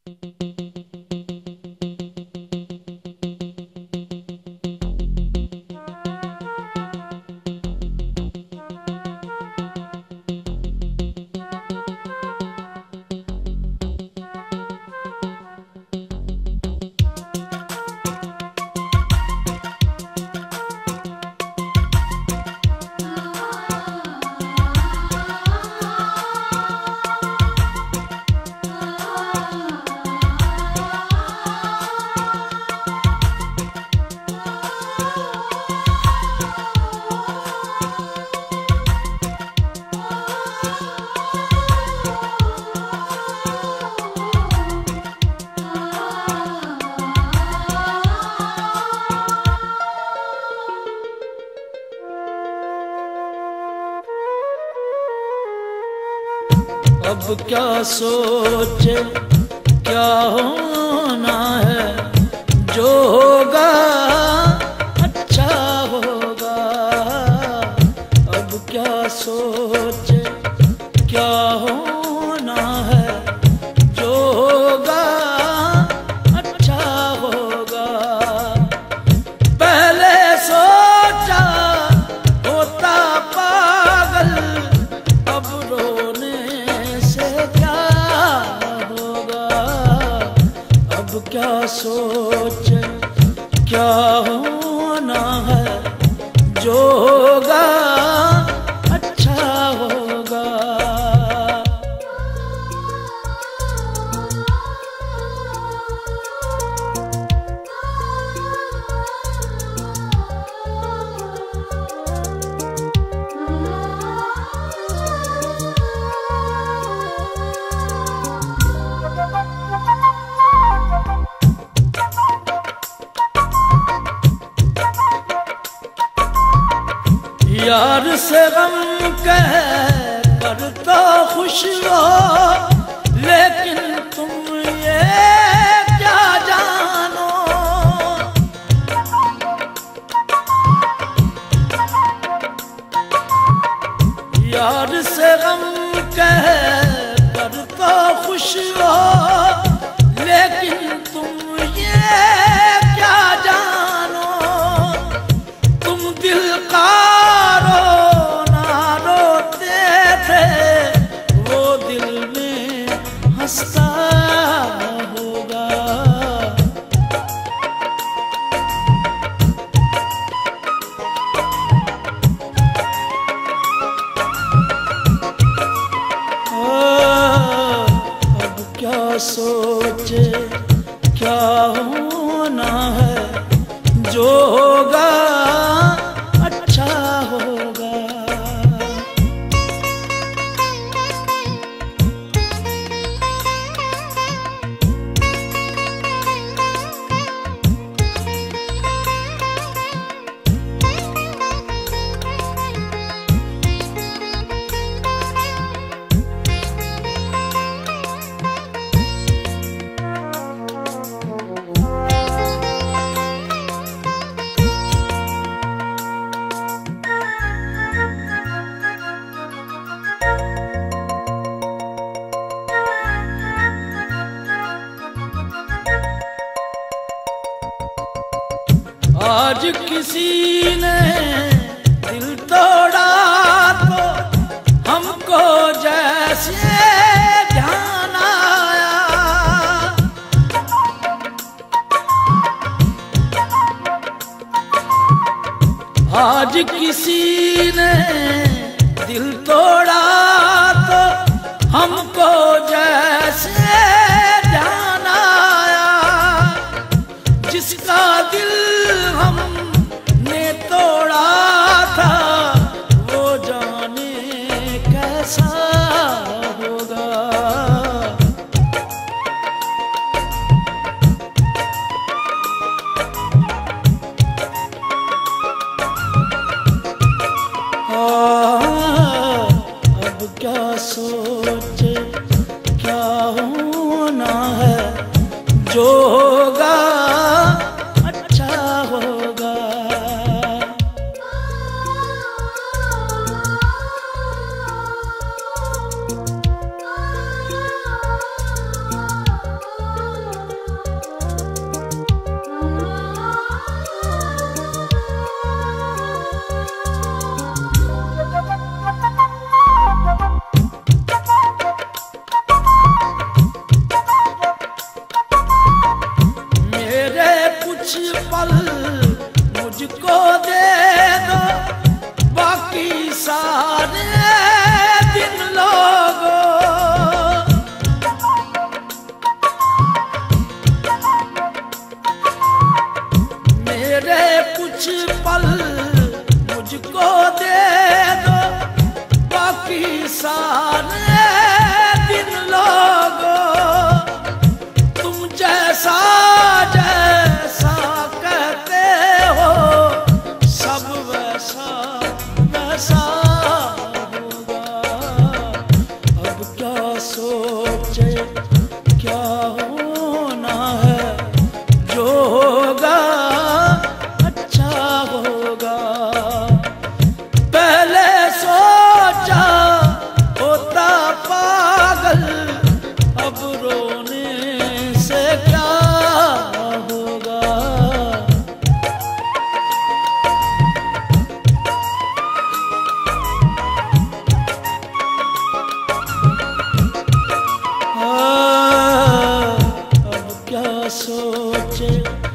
अब क्या सोचे क्या होना है, जो होगा अच्छा होगा। अब क्या सोचे क्या होना है, जो होगा अच्छा होगा। पहले सोचा होता पागल, अब रोने क्या सोच क्या होना है, जो होगा अच्छा होगा। यार से गम कह कर तो खुश हो, लेकिन तुम ये क्या जानो। यार से गम कह कर तो खुश हो, लेकिन तुम ये क्या जानो। तुम दिल का हंसता होगा। अब क्या सोचे क्या होना है, जो होगा अच्छा होगा। आज किसी ने दिल तोड़ा तो हमको जैसे ध्यान आया। आज किसी ने दिल तोड़ा तो हमको जैसे ध्यान आया। जिसका दिल हमने तोड़ा था, वो जाने कैसा होगा। अब क्या सोचे क्या होना है, जो होगा अच्छा होगा। सोचे